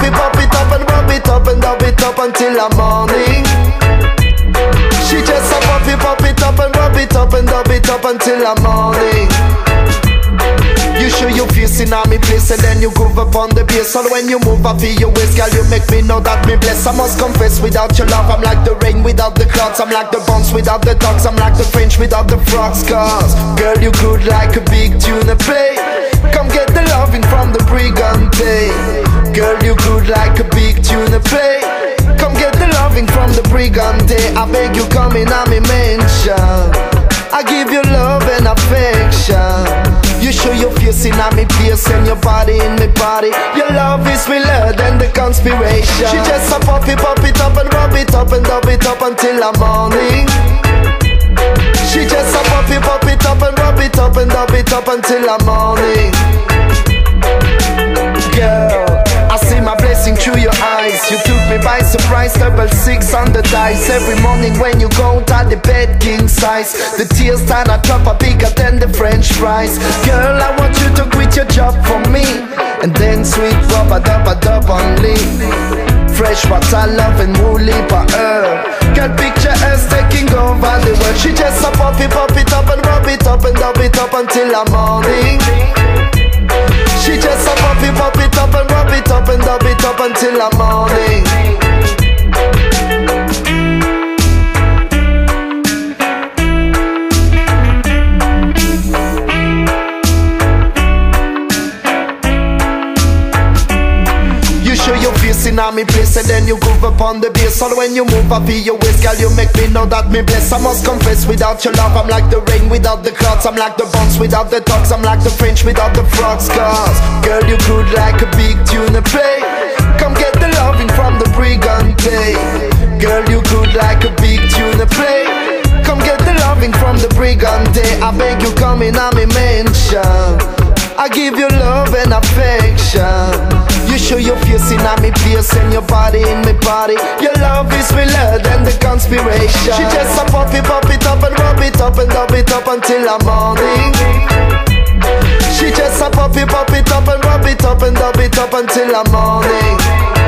pop it up and rub it up and dub it up until the morning. She just a pop it up and rub it up and dub it up until the morning. You show your face in me place and then you groove upon the bass. And when you move I feel your waist, girl, you make me know that me blessed. I must confess, without your love I'm like the rain without the clouds. I'm like the bounce without the dogs. I'm like the French without the frogs. Cause girl, you good like a big tune to play. Come get the loving from the Brigante. Girl, you good like a big tune to play. Come get the loving from the Brigante. I beg you come in on me mansion. I give you love and affection. You show your face in me place and your body in me body. Your love is realer than the conspiration. She just a pop it up and rub it up and dub it up until the morning. She just a pop it up and rub it up and dub it up until the morning. Girl, I see my blessing through your eyes. You took me by surprise, 6 on the dice. Every morning when you go to the bed king size. The tears start a drop are bigger than the French fries. Girl, I want you to quit your job for me and then sweet rubber dub only. Fresh water, love and woolly for her. Girl, picture us taking over the world. She just a pop it up and rub it up and dub it up until the morning. She just a pop it up and rub it up and dub it up until the morning. You show your face in me place and then you groove upon the bass. And when you move I feel your waist, girl, you make me know that me blessed. I must confess, without your love I'm like the rain without the clouds. I'm like the bounce without the dogs. I'm like the French without the frogs. Cause girl, you good like a big tune to play. Come get the loving from the Brigante. Girl, you good like a big tune to play. Come get the loving from the Brigante. I beg you come in on me mansion. I give you love and affection. You show your face in me place and your body in me body. Your love is realer than the conspiration. She just a pop it up and rub it up and dub it up until the morning. She just a pop it up and rub it up and dub it up until the morning.